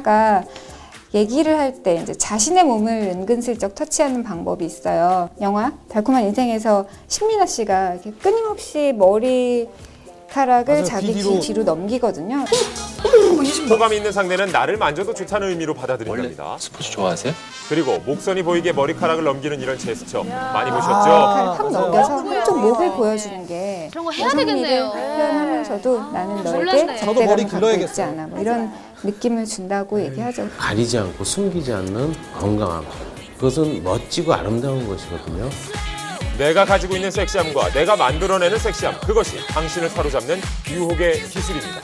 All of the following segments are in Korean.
하나가 얘기를 할 때 이제 자신의 몸을 은근슬쩍 터치하는 방법이 있어요. 영화 달콤한 인생에서 신민아 씨가 이렇게 끊임없이 머리카락을 자기 귀 뒤로 넘기거든요. 호감이 있는 상대는 나를 만져도 좋다는 의미로 받아들인답니다. 스포츠 좋아하세요? 그리고 목선이 보이게 머리카락을 넘기는 이런 제스처 많이 보셨죠? 머리카락 확 넘겨서 한쪽 목을 보여주는 게 그런 거 해야 되겠네요. 표현하면서도 나는 너에게 몰랐네. 저도 머리 길러야겠지 않아. 뭐 이런 느낌을 준다고 얘기하죠. 가리지 않고 숨기지 않는 건강함. 그것은 멋지고 아름다운 것이거든요. 내가 가지고 있는 섹시함과 내가 만들어내는 섹시함, 그것이 당신을 사로잡는 유혹의 기술입니다.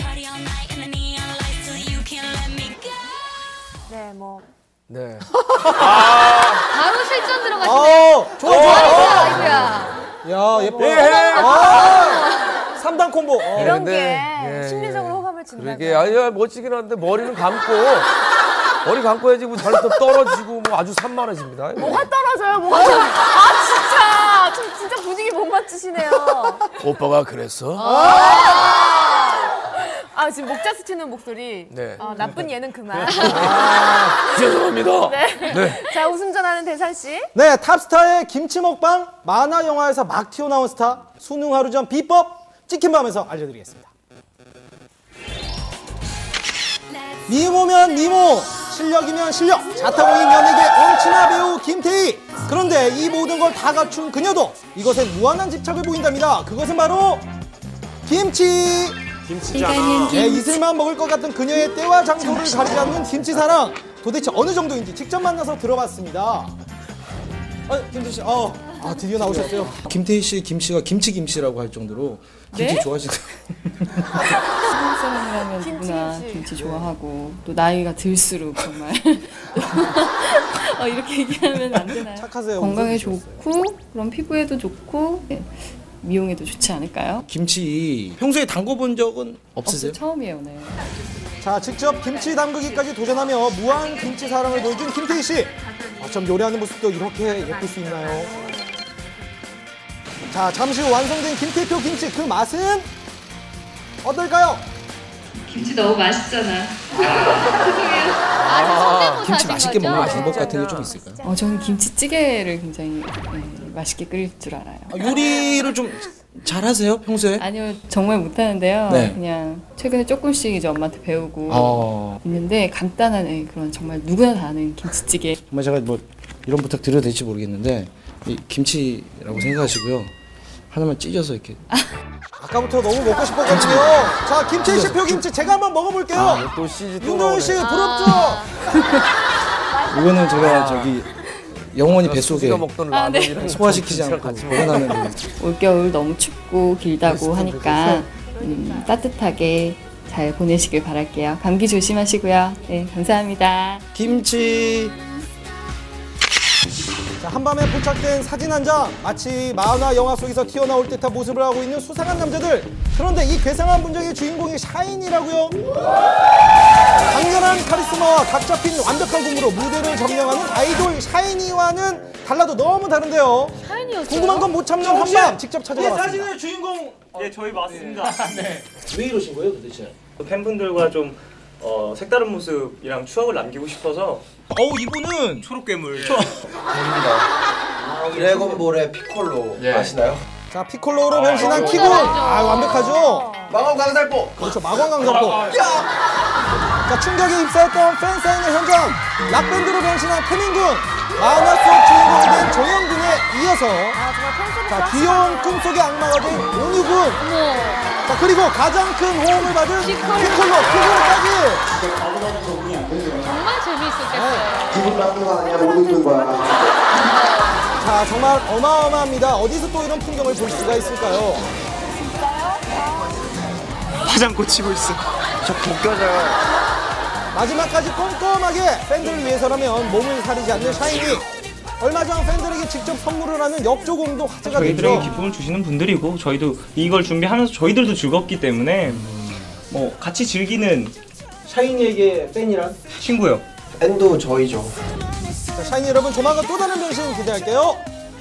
네, 뭐. 네. 바로 실전 들어가시네. 좋아. 아이고야. 야, 예뻐. 아, 3단 콤보. 이런 네. 게 심리적으로 호감을 준다. 그러게 아니야 멋지긴 한데 머리는 감고 머리 감고 해야지 뭐 잘 또 떨어지고 뭐 아주 산만해집니다. 뭐가 떨어져요? 뭐가 떨어져? 아 진짜 진짜 분위기 못 맞추시네요. 오빠가 그랬어? 아 지금 목자 스치는 목소리. 네. 나쁜 예는 그만. 죄송합니다. 네. 자 웃음 전하는 대산 씨. 네, 탑스타의 김치 먹방, 만화 영화에서 막 튀어나온 스타, 수능 하루 전 비법, 치킨밤에서 알려드리겠습니다. 미모면 미모, 실력이면 실력, 자타공인 연예계 엄친아 배우 김태희. 그런데 이 모든 걸 다 갖춘 그녀도 이것에 무한한 집착을 보인답니다. 그것은 바로 김치. 김치잖아. 네, 이슬만 먹을 것 같은 그녀의 때와 장소를 가리지 않는 김치 사랑. 도대체 어느 정도인지 직접 만나서 들어봤습니다. 김태희 씨, 드디어 나오셨어요. 김태희 씨 김치가 김치라고 할 정도로 김치 좋아하시고. 한국 사람이라면 누구나 김치 좋아하고 또 나이가 들수록 정말 이렇게 얘기하면 안 되나요? 착하세요. 건강에 좋고 그럼 피부에도 좋고 미용에도 좋지 않을까요? 김치 평소에 담궈본 적은 없으세요? 처음이에요, 네. 자, 직접 김치 담그기까지 도전하며 무한 김치 사랑을 보여준 김태희 씨. 참 요리하는 모습도 이렇게 예쁠 수 있나요? 자, 잠시 후 완성된 김태표 김치, 그 맛은 어떨까요? 김치 너무 맛있잖아. 김치 맛있게 먹는 방법 같은 게 좀 있을까요? 저는 김치찌개를 굉장히 맛있게 끓일 줄 알아요. 요리를 좀 잘하세요, 평소에? 아니요, 정말 못하는데요. 네. 그냥 최근에 조금씩 이제 엄마한테 배우고 있는데 간단한 그런 정말 누구나 다 아는 김치찌개. 정말 제가 뭐 이런 부탁 드려도 될지 모르겠는데 이 김치라고 생각하시고요. 하나만 찢어서 이렇게. 아까부터 너무 먹고 싶었거든요. 자, 김치 씨 표김치 제가 한번 먹어볼게요. 또 CG 또 윤도현 씨 나오네. 부럽죠? 이거는 제가 저기 영원히 뱃속에 먹던 라면이랑 소화시키지 않고 보관하는 거. 올겨울 너무 춥고 길다고 하니까 따뜻하게 잘 보내시길 바랄게요. 감기 조심하시고요. 네, 감사합니다. 김치. 자, 한밤에 포착된 사진 한 장. 마치 만화 영화 속에서 튀어나올 듯한 모습을 하고 있는 수상한 남자들. 그런데 이 괴상한 분장의 주인공이 샤이니라고요? 강렬한 카리스마와 각 잡힌 완벽한 공으로 무대를 점령하는 아이돌 샤이니와는 달라도 너무 다른데요. 샤이니였어요? 궁금한 건 못 참는 한밤 직접 찾아봤습니다. 사진의 주인공. 예, 저희 맞습니다. 네. 왜 이러신 거예요, 도대체? 팬분들과 좀 색다른 모습이랑 추억을 남기고 싶어서. 이분은 초록괴물. 드래곤볼의 피콜로 아시나요? 자, 피콜로로 변신한 키군. 완벽하죠? 마법 강살포. 그렇죠, 마광 강사포. 자, 충격에 입사했던 팬사인회 현장. 락밴드로 변신한 태민군. 만화 속 주인공이 된 정영군에 이어서 자, 귀여운 꿈속의 악마가 된 온유군. 자, 그리고 가장 큰 호응을 받은 피콜로까지. 정말 재미있었겠어요. 기분 나쁜 거 아니야? 못 웃는 거야. 자, 정말 어마어마합니다. 어디서 또 이런 풍경을 볼 수가 있을까요? 화장 고치고 있어. 저 벗겨져요. 마지막까지 꼼꼼하게 팬들을 위해서라면 몸을 사리지 않는 샤이니. 얼마 전 팬들에게 직접 선물을 하는 역조공도 화제가 저희들에게 됐죠. 기쁨을 주시는 분들이고 저희도 이걸 준비하면서 저희들도 즐겁기 때문에 뭐 같이 즐기는 샤이니에게 팬이란? 친구요. 팬도 저희죠. 자, 샤이니 여러분, 조만간 또 다른 변신 기대할게요.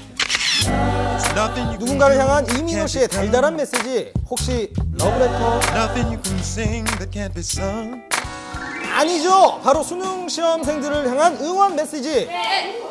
누군가를 향한 이민호 씨의 달달한 메시지, 혹시 러브레터? 아니죠. 바로 수능 시험생들을 향한 응원 메시지.